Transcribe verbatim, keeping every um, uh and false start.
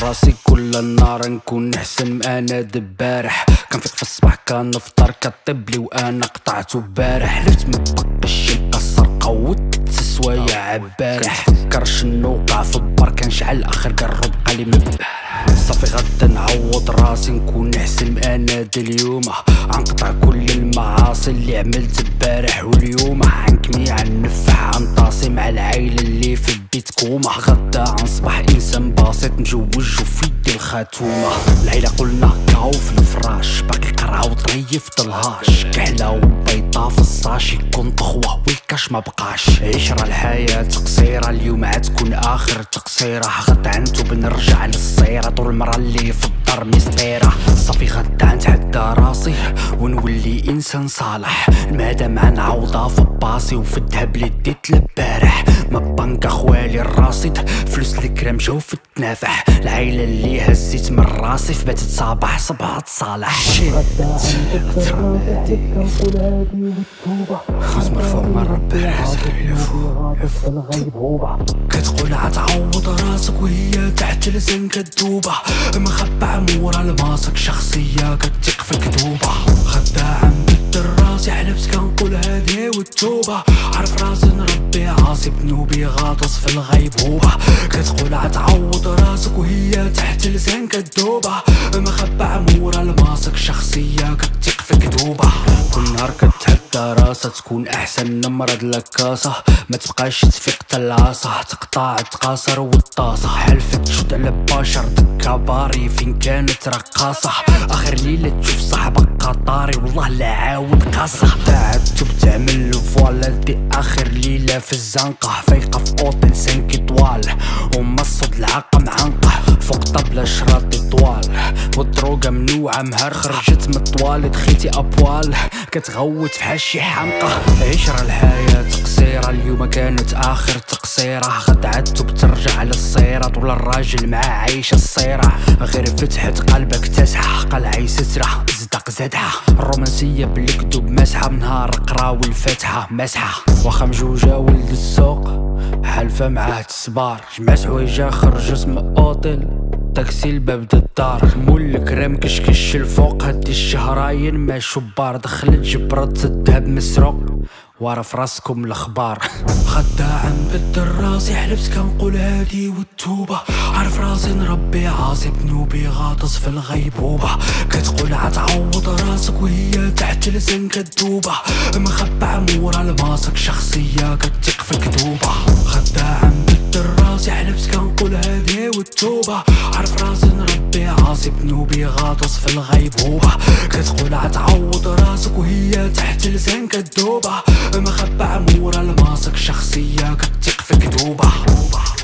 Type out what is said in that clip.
راسي كل نهار نكون احسن ما انا دبارح. كنفيق في الصباح كنفطر كطيب لي وانا قطعتو بارح. حلفت مبقاش شي نكسر قوت سوايع عبارح. كنفكر شنو وقع في البار كنشعل اخر قرب بقى لي من البارح. صافي غدا نعوض راسي نكون احسن ما انا د اليوم. عنقطع كل المعاصي اللي عملت البارح واليوم. عنكمي عنفح عنطاسي مع العائله اللي في بيت كوما. غدا عنصبح انسان بسيط مجوج وفي يدي الخاتومه. العيله قلنا كاو في الفراش باقي قرعه وطريه في طلهاش. كحله وبيضه في الصاشي كون طخوه والكاش ما بقاش. عشرة الحياه قصيره اليوم عتكون اخر تقصيره. غدا عنتو بنرجع للصيره طول المرة اللي في الدار مسطيره. صافي غدا نتحدى راسي ونولي انسان صالح. المادام عنعوضها في باصي وفي الذهب اللي ديت البارح. ما بانكا خوالي الراصد فلوس الكرام جاو في التنافح. العيله اللي هزيت من راسي في باتت صباح صباح تصالح. خز مرفوع من ربي راسك يفو يفو. كتقول عتعوض راسك وهي تحت لسان كدوبه. مخبع مورا الماسك شخصيه كتيق في الكتوبه. غدا عنبدل راسي حلفت كنقول هادي والتوبه. عرف راسي نربي عاصي بنوبي غاطس في الغيبوبه. كتقول عتعوض راسك وهي تحت لسان كدوبه. مخبع مورا الماسك شخصيه كتيق في الكتوبه. كل نهار كتحدى راسها تكون احسن نمرض لكاسه. ما تبقاش تفيق تلعاسه تقطع تقاصر والطاسه. حلفت تشد على بشر دكا باري فين كانت رقاصه. اخر ليله تشوف صاحبك قطاري والله لا عاود قاصه. تعبتو بتعمل فوالا دي اخر ليله في الزنقه. فايقه في اوطيل سانك طوال ومصد العاقه معنقه. فوق طبله شراطي طوال والدروقه منوعه مهر. خرجت من الطوال دخلتي ابوال كتغوت فحال شي حمقه. عشرة الحياه قصيره اليوم كانت اخر تقصيره. غدا عدتو بترجع للصيره طول الراجل مع عايشه الصيره. غير فتحت قلبك تسحه قلعي ستره زدق زدحه. الرومانسيه بالكدوب مسحه من نهار قراوي الفاتحه مسحه. واخا مجوجه ولد السوق حالفه معاه تسبار. جمعت حوايجها خرجت من اوطيل تاكسي لباب الدار. مول الكريم كشكش الفوق هادي الشهراين مع شبار. دخلت جبرت الذهب مسروق وعرف راسكم الاخبار. غدا عنبدل راسي حلفت كنقول هادي والتوبه. عرف راسي نربي عاصي بنوبي غاطس في الغيبوبه. كتقول عتعوض راسك وهي تحت لسان كدوبه. مخبع مورا الماسك شخصيه كتيق في الكتوبه. غدا عنبدل راسي حلفت كنقول هادي والتوبه. عرف راسي نربي عاصي بنوبي غاطس في الغيبوبه. كتقول عتعوض راسك وهي تحت لسان كدوبه. مخبع مورا الماسك شخصيه كتيق في الكتوبه.